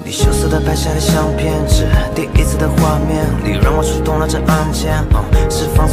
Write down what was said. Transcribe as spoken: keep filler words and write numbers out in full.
你羞涩地拍下的相片，是第一次的画面里让我触动了这按键，嗯，是放